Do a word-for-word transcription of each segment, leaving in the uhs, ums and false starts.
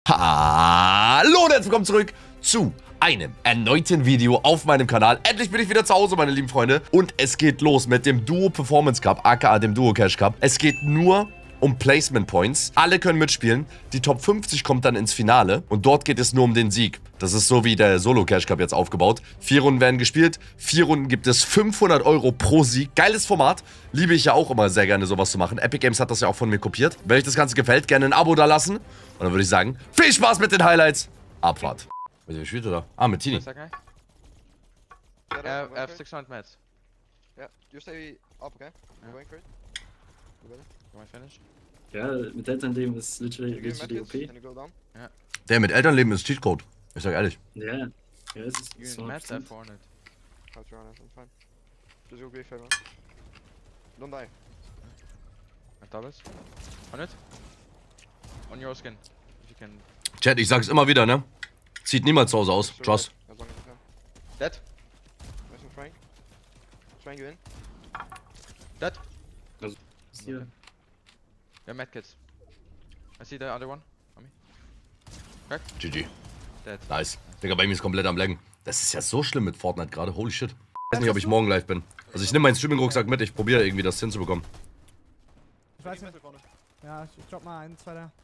Hallo und herzlich willkommen zurück zu einem erneuten Video auf meinem Kanal. Endlich bin ich wieder zu Hause, meine lieben Freunde. Und es geht los mit dem Duo Performance Cup, aka dem Duo Cash Cup. Es geht nur um Placement Points. Alle können mitspielen. Die Top fünfzig kommt dann ins Finale. Und dort geht es nur um den Sieg. Das ist so wie der Solo Cash Cup jetzt aufgebaut. Vier Runden werden gespielt. Vier Runden gibt es fünfhundert Euro pro Sieg. Geiles Format. Liebe ich ja auch immer sehr gerne, sowas zu machen. Epic Games hat das ja auch von mir kopiert. Wenn euch das Ganze gefällt, gerne ein Abo da lassen. Und dann würde ich sagen, viel Spaß mit den Highlights. Abfahrt. Mit wem spielt oder? Ah, mit Tini. Uh, I have six hundred meds. Yeah, you stay up, okay? We're going for it. You ready? You want to finish? Ja, mit Elternleben ist literally You give literally me O P. medkits, can you go down? Der mit Elternleben ist Cheatcode. Ich sag ehrlich. Ja, ja, es ist You so. in meds have four hundred. I'll try on it, I'm fine. Just go be fair, man. Don't die. I have doubles. hundred. On your skin. If you can. Chat, ich sag's immer wieder, ne? Zieht niemals zu Hause aus. Sure, Trust. As long as you can. Dead. Nice and Frank. Frank, you in? Dead. Hier. Yeah, medkits. I see the other one. On me. G G. Dead. Nice. Digga, bei mir ist komplett am Laggen. Das ist ja so schlimm mit Fortnite gerade. Holy shit. Ich weiß nicht, ob ich morgen live bin. Also ich nehme meinen Streaming-Rucksack mit. Ich probiere irgendwie das hinzubekommen. Ich weiß nicht. Ja, ich drop mal einen, zwei da.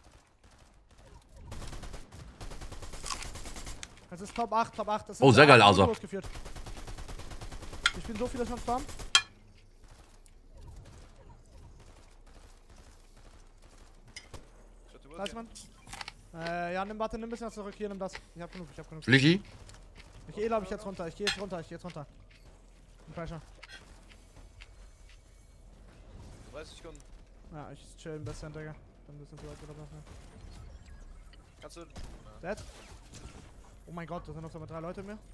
Das ist Top acht, Top acht. Das Oh, sehr geil, Asa. Ich bin so viele schon Storm. Weiß man? Äh, ja, nimm, warte, nimm ein bisschen zurück. Hier, nimm das. Ich hab genug, ich hab genug. Flicky? Ich gehe, glaube ich, jetzt runter. Ich gehe jetzt runter, ich gehe jetzt runter. Pressure. dreißig Sekunden. Ja, ich chill ein bisschen, Digga. Dann ein bisschen zu weit gelaufen. Kannst du... Dead? Oh mein Gott, da sind noch so mal drei Leute mehr.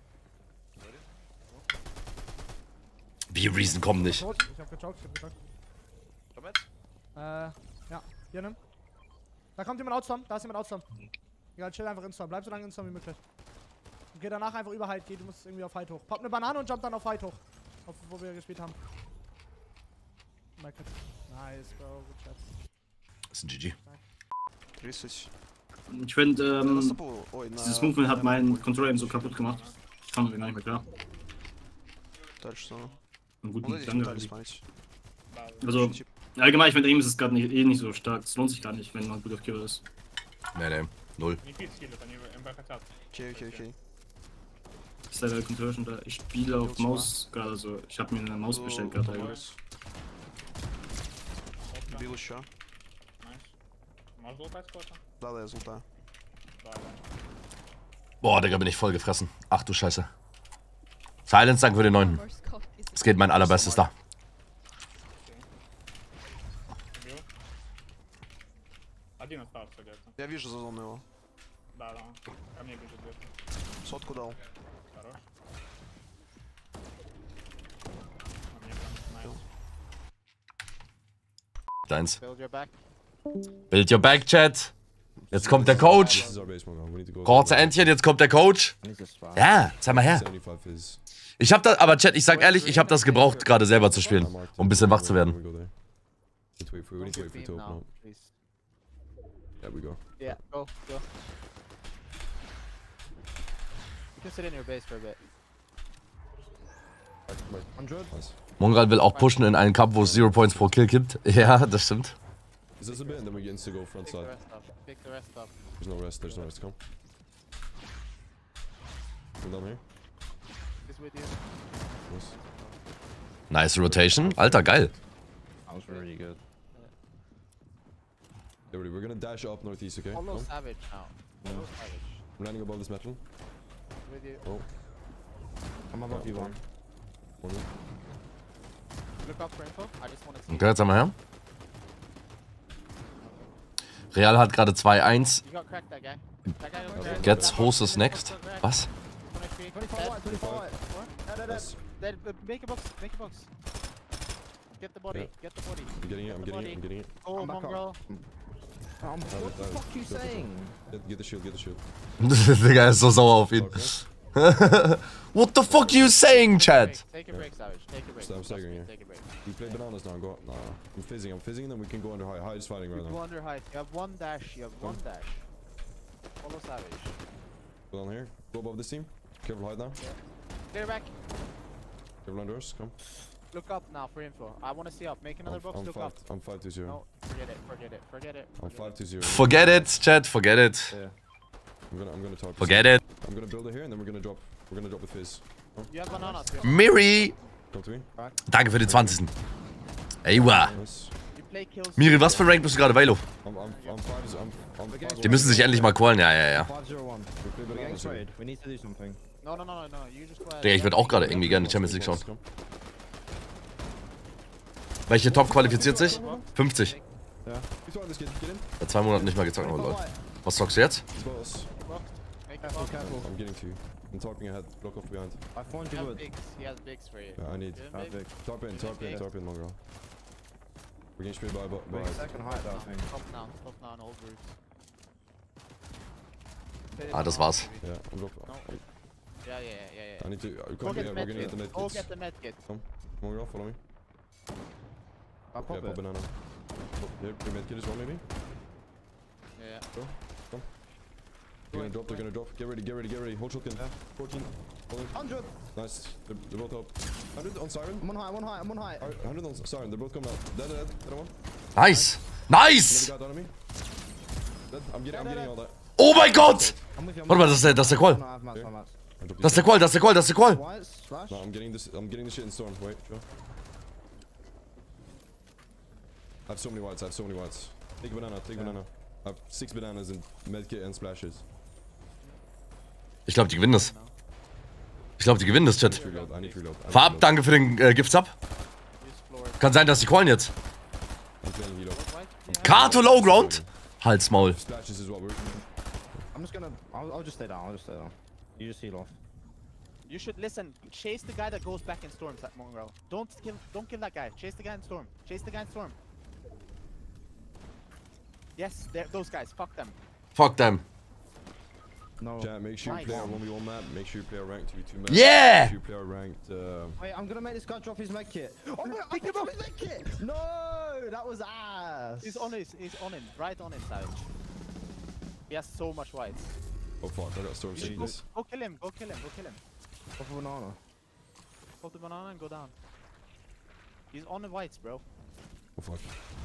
Wie Reason kommen nicht. Tot. Ich hab gechoked, ich hab gechoked. Damit? Äh, ja. Hier, nimm. Da kommt jemand outstorm, da ist jemand outstorm. Egal, chill einfach in Storm. Bleib so lange in Storm wie möglich. Und geh danach einfach über Height, geh, du musst irgendwie auf Height hoch. Pop eine Banane und jump dann auf Height hoch. Auf, wo wir gespielt haben. Nice, Bro, good chat. Das ist ein G G. dreißig. Ich finde, Ähm, ähm, dieses Movement hat meinen Controller eben so kaputt gemacht. Ich kam mir gar nicht mehr klar. Дальше снова. Einen guten Вот эти Gedanke. пытались спамить. Also, allgemein, ich finde, Aim ist es gerade nicht, eh nicht so stark. Es lohnt sich gar nicht, wenn man gut auf Kill ist. Nee, nee. Null. Окей, окей, окей. Das ist leider Conversion da. Ich spiele auf Maus gerade, also ich habe mir eine Maus bestellt gerade eigentlich. Бил еще. Да, да, я золотая. Boah, Digga, bin ich voll gefressen. Ach du Scheiße. Silence, danke für den neunten. Es geht mein allerbestes da. Один остался где-то. Я вижу за зону его. Да, да. Ко мне бежит где-то. Сотку дал. Хорош. А мне прям найс. Deins. Build your back. Build your back, Chat. Jetzt kommt der Coach. Kurze Entchen, jetzt kommt der Coach. Ja, zeig mal her. Ich hab das, aber Chat, ich sag ehrlich, ich hab das gebraucht, gerade selber zu spielen, um ein bisschen wach zu werden. Yeah, go, go. You can sit in your base for a bit. Mongrel will auch pushen in einen Cup, wo es Zero Points pro Kill gibt. Ja, das stimmt. Is this a bit and then we get insta go front Pick the side? rest up. Pick the rest up. There's no rest, there's no rest, come. Come down here. This with you. Nice. Nice Rotation. Alter, geil. That was really good. Get ready, we're gonna dash up northeast, okay? Follow Come. Savage now. Follow Savage. I'm landing above this metal. With you. Oh, I'm above you one. one more. Look up for info. I just wanna see. Okay, jetzt einmal her. Real hat gerade zwei eins. You got cracked that guy. That guy over there. Gets hostes next. Was? twenty-three. twenty-four, twenty-four. Yes. Dead. Dead. Make a box. Make a box. Get the body. Yeah. Get the body. I'm getting it, I'm getting it, I'm getting it. Go, Mongrel. What the fuck you saying? Get, get the shield, get the shield. Digga, ist so sauer auf ihn. What the fuck you saying, Chat? Take a break, Savage. Take a break. Stop Trust staggering me, here. Take a break. We play bananas now, go. Nah, I'm fizzing, I'm fizzing, and then we can go under high. High is fighting right Go now. under height. You have one dash. You have one dash. Follow Savage. Go down here. Go above this team. Careful, hide now. Clear back. Careful on doors. Come. Look up now for info. I want to see up. Make another I'm, box. I'm Look five. up. I'm five to zero. No, forget it. Forget it. Forget it. I'm forget five it. to zero. Forget it, Chat, forget it. Yeah. I'm gonna, I'm gonna talk. to Forget someone. it. I'm gonna build it here and then we're gonna drop. We're gonna drop the fizz. You have bananas. Miri! Come to me. Danke für den zwanzigsten Ey, wa. Nice. You play kills. Miri, was für ein Rank bist du gerade, Velo? I'm, I'm, I'm five. I'm, I'm five. Die müssen sich endlich mal callen, ja, ja, ja. We play bananas here. We need to do something. No, no, no, no, no. You just go ahead. Digga, ich würde auch gerade irgendwie gerne die Champions League schauen. Welche Top qualifiziert sich? fünfzig. Yeah. You saw this kid. Get in. Seit zwei Monaten nicht mehr gezockt, oh lol. Was zockst du jetzt? Boss. Make Careful, box. careful. I'm getting to you. I'm talking ahead. Block off behind. I found He you has wood. bigs. He has bigs for you. Yeah, I need. Good, Ah, big. big. Top in, top in, Okay. top in, Mongrel. We're getting straight by, by. Wait, by. second height that thing. Top now. Top now and hold roofs. Ah, das war's. Yeah, I'm drop. No. Yeah, yeah, yeah, yeah. yeah. I need to. Uh, Go come get here. the We're gonna get the med med kit. Go kits. get the med kit. Mongrel, follow me. I'll pop Yeah, pop it. banana. Oh, here, your med kit as well, maybe. Yeah. They're gonna drop. They're gonna drop. Get ready. Get ready. Get ready. Hold shotgun. fourteen. Hold it. one hundred! Nice. They're, they're both up. one hundred on siren. I'm on high, I'm on high, I'm on high. Alright, one hundred on siren. They're both coming out. Dead, dead, dead. Dead one. Nice! Another Nice! guy down on me. Dead. I'm getting. I'm getting all that. Oh mein Gott! I'm with you, I'm Warte mal, with das ist der, das ist der Qual. you. No, I have mats, I have mats. I dropped Das ist der Qual, das ist der Qual, das ist der Qual. Whites, flash. No, I'm getting this. I'm getting the shit in storm. Wait, Joe. I have so many whites. I have so many whites. Take a banana. Take a banana. I have six bananas and medkit and splashes. Ich glaube, die gewinnen das. Ich glaube, die gewinnen das, Chat. Reload. I need to reload. I need Fahr to ab, reload. danke für den äh, Gift-Sub. Use floor. Kann sein, dass die callen jetzt. I'm playing reload. White. Yeah. Kato Low Ground. Halt's Maul. Splashes is what we're. I'm just gonna, I'll, I'll just stay down, I'll just stay down. You just heal off. You should listen. Chase the guy that goes back in storms at Mongrel. Don't kill. Don't kill that guy. Chase the guy in storm. Chase the guy in storm. Yes, they're- those guys. Fuck them. Fuck them. No. Chat, make sure you Nice. play our one v one map. Make sure you play our ranked two v two map. Yeah! Make sure you play our ranked. Uh, Wait, I'm gonna make this guy drop his med kit. Oh my, I dropped his med kit! No, that was ass. He's on his. He's on him. Right on him, Savage. He has so much whites. oh fuck! I got storm You should go, seeds. go kill him. Go kill him. Go kill him. Pop a banana. Hold the banana and go down. He's on the whites, bro. Oh fuck!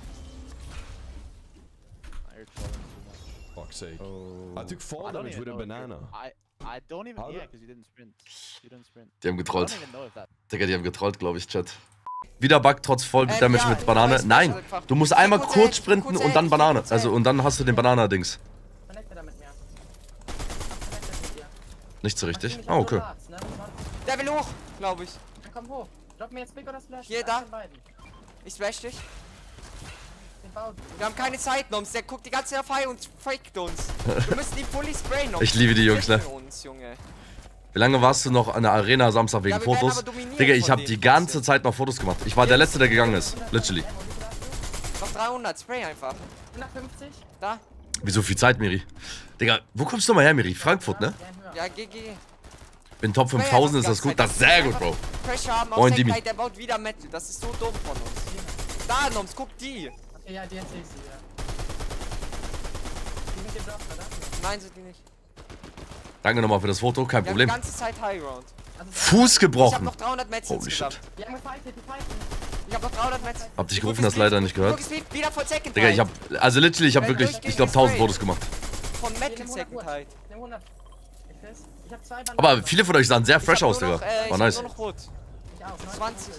Ah, you're trolling too much. Fuck's sake! Oh. I took fall I don't damage even with a know if you're- banana. I I don't even. How Yeah, the- because you didn't sprint. You didn't sprint. Die haben I getrollt. don't even know if that. Digga, die haben getrollt, glaube ich, Chat. Wieder Bug trotz Voll Ähm, Damage ja, mit ich Banane. weiß, Nein, welche einfach. du musst Ich einmal kurz kurz Ed, sprinten kurz und Ed, dann ich Banane. kurz Also Ed. und dann hast du den Banana-Dings. Connecte da mit mir. Hab connected mit dir. Nicht so richtig. Mach Ah, okay. ne? Warte, Der will hoch, glaube ich. Dann komm hoch. Drop mir jetzt Big oder Splash. Hier, Eins da. von beiden. Ich splash dich. Den baut. Wir haben keine Zeit, Noms. Der guckt die ganze Zeit auf High und faked uns. Wir müssen die fully sprayen, Noms. Ich liebe die Jungs, ne? Für uns, Junge. Wie lange warst du noch an der Arena Samstag wegen Ja, wir werden Fotos? aber dominiert Digga, ich von habe denen die ganze trotzdem. Zeit noch Fotos gemacht. Ich war der Letzte, der gegangen ist. Literally. Noch dreihundert, spray einfach. hundertfünfzig. Da. Wieso viel Zeit, Miri? Digga, wo kommst du mal her, Miri? Frankfurt, ne? Ja, G G. Bin Top fünftausend, ist das gut? Das ist sehr gut, Bro. Pressure haben Moin, auf Dimi. Deckheit, der baut wieder Metal. Das ist so dumm von uns. Da, Noms, guck die. Okay, ja, die erzähl ich sie, ja. Die mit dem Drop, oder? Nein, sind die nicht. Danke nochmal für das Foto, kein Wir haben Problem. die ganze Zeit High Ground. Also, Fuß Ich hab gebrochen. noch dreihundert Mets Holy insgesamt. shit. die haben gefightet, die fighten. Ich hab noch dreihundert Mets. Hab dich gerufen, das leider nicht gehört. Gehört. Wieder von Second Digga, ich hab, also literally, ich hab Wenn wirklich, durch ich glaube, gegen tausend Spray. Fotos gemacht. Von Hier, Metal nimm hundert Second Uhr. Height. Nimm hundert. Ich will's. Ich hab zwei Bananen. Aber viele von euch sahen sehr fresh Ich hab aus, nur Digga. noch, äh, ich War hab nice. nur noch Rot. Ich auch, neunzig. zwanzig.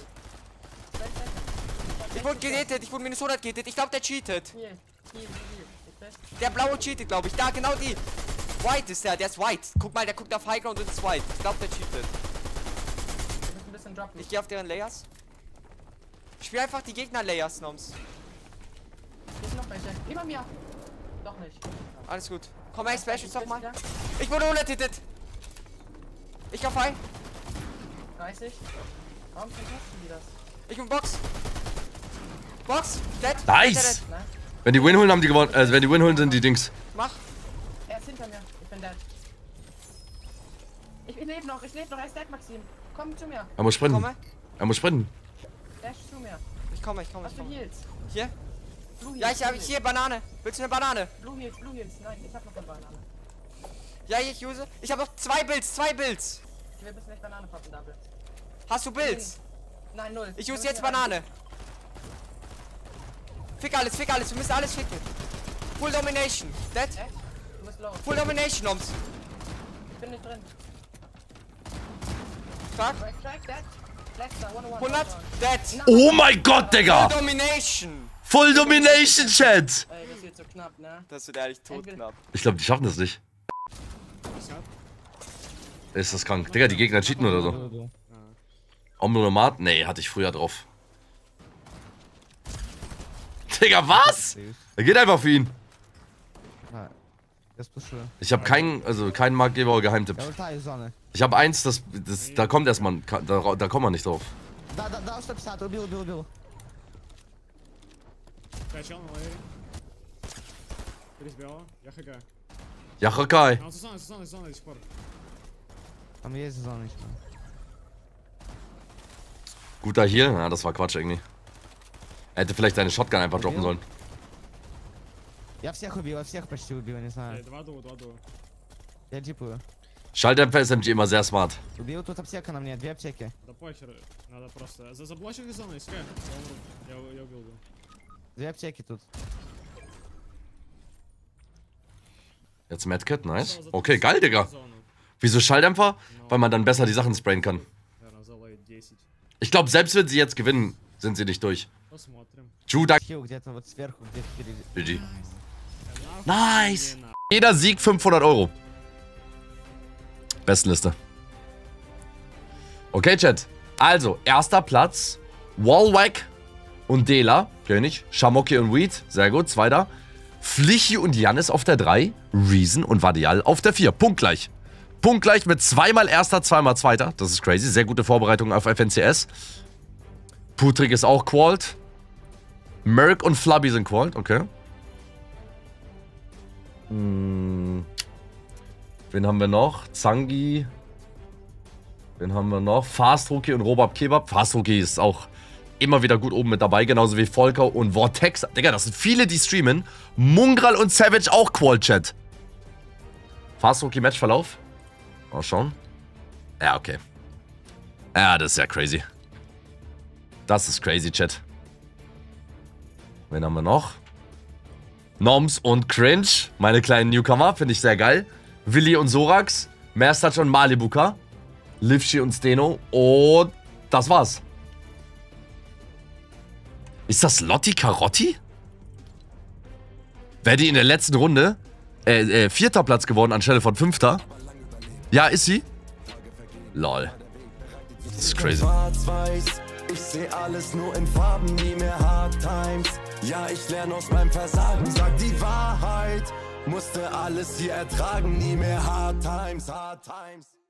Ich wurde gerettet, ich wurde minus hundert gerettet. Ich glaube, der cheatet. Hier, hier, hier, hier. Ich will's. Der blaue cheatet, glaube ich. Da, genau die. White ist der, der ist white. Guck mal, der guckt auf Highground und ist white. Ich glaube, der cheatet. Wir müssen ein bisschen droppen. Ich gehe auf deren Layers. Ich spiele einfach die Gegner-Layers, Noms. Hier sind noch welche. Über mir. Doch nicht. Alles gut. Komm, ey, splash uns doch mal. Ja, Ich wurde unertittet. Ich auf High. dreißig. Warum vergessen die das? Ich bin Box. Box. Dead. Nice. Dead, dead. Nein. Wenn die Win holen, haben die gewonnen. Also wenn die Win holen, sind die Dings. Mach. Er ist hinter mir. Ich bin dead. Ich, ich lebe noch, ich lebe noch. Er ist dead, Maxim. Komm zu mir. Er muss sprinten. Komme. Er muss sprinten. Dash zu mir. Ich komme, ich komme, Hast ich du komme. Heals? Hier? Blue Heals. Ja, ich habe Blue hier Banane. Willst du eine Banane? Heals. Blue Heals, Blue Heals. Nein, ich hab noch eine Banane. Ja, ich use. Ich habe noch zwei Builds, zwei Builds. Ich will bis nicht Banane poppen, Double. Hast du Builds? Nein, null. Ich use jetzt Banane. Fick alles, fick alles. Wir müssen alles ficken. Full Domination. Dead. Echt? Du bist low. Full Domination, Noms. Ich bin nicht drin. Fuck. Track, track, dead. Letzter, one on one. hundert. Dead. Oh mein Gott, Digga! Full Domination. Full Domination, Chat! Ey, das wird so knapp, ne? Das wird ehrlich tot knapp. Ich glaube, die schaffen das nicht. Ist das krank? Digga, die Gegner cheaten oder so. Omnomat? Nee, hatte ich früher drauf. Digga, was? Er geht einfach für ihn. Ich habe keinen, also keinen Marktgeber oder Geheimtipp. Ich habe eins, das, das, da kommt erstmal, da, da kommt man nicht drauf. Да, да, да, сто пятьдесят, убил, убил, убил. Качал на лейере. Перезбила. Я хг. Ja, Rakai. А, Сузана, Сузана, Сузана до сих пор. Там есть зона еще. Guter hier? Ja, das war Quatsch irgendwie. Er hätte vielleicht seine Shotgun einfach droppen sollen. Я всех убил, я всех почти убил, не знаю. Два дуо, два дуо. Я джипую. Schalldämpfer S M G immer sehr smart. Убил, тут аптека на мне, две аптеки. Да похер, надо просто... За заблочек из зоны, искай. Я, я убил его. Две аптеки тут. Jetzt Medkit, nice. Okay, geil, Digga. Wieso Schalldämpfer? Weil man dann besser die Sachen sprayen kann. Ich glaube, selbst wenn sie jetzt gewinnen, sind sie nicht durch. Drew, da... G G. Nice. Jeder Sieg fünfhundert Euro. Bestenliste. Okay, Chat. Also, erster Platz. Wallwack und Dela. König. Shamoki und Weed. Sehr gut. Zweiter. Flichi und Jannis auf der drei. Reason und Vadial auf der vier. Punktgleich. Punktgleich mit zweimal Erster, zweimal Zweiter. Das ist crazy. Sehr gute Vorbereitung auf F N C S. Putrik ist auch qualled. Merc und Flubby sind qualled. Okay. Hm. Wen haben wir noch? Zangi. Wen haben wir noch? Fast Rookie und Robab Kebab. Fast Rookie ist auch immer wieder gut oben mit dabei. Genauso wie Volker und Vortex. Digga, das sind viele, die streamen. Mungral und Savage auch Qual-Chat. Fast Rookie Matchverlauf. Mal schauen. Ja, okay. Ja, das ist ja crazy. Das ist crazy, Chat. Wen haben wir noch? Noms und Cringe. Meine kleinen Newcomer. Finde ich sehr geil. Willi und Sorax. Merstach und Malibuka. Livshi und Steno. Und das war's. Ist das Lotti Carotti? Wäre die in der letzten Runde äh, äh, vierter Platz geworden anstelle von fünfter? Ja, ist sie? Lol. Das ist crazy. Ich seh alles nur in Farben, nie mehr Hard Times. Ja, ich lerne aus meinem Versagen, sag die Wahrheit. Musste alles hier ertragen, nie mehr Hard Times, Hard Times.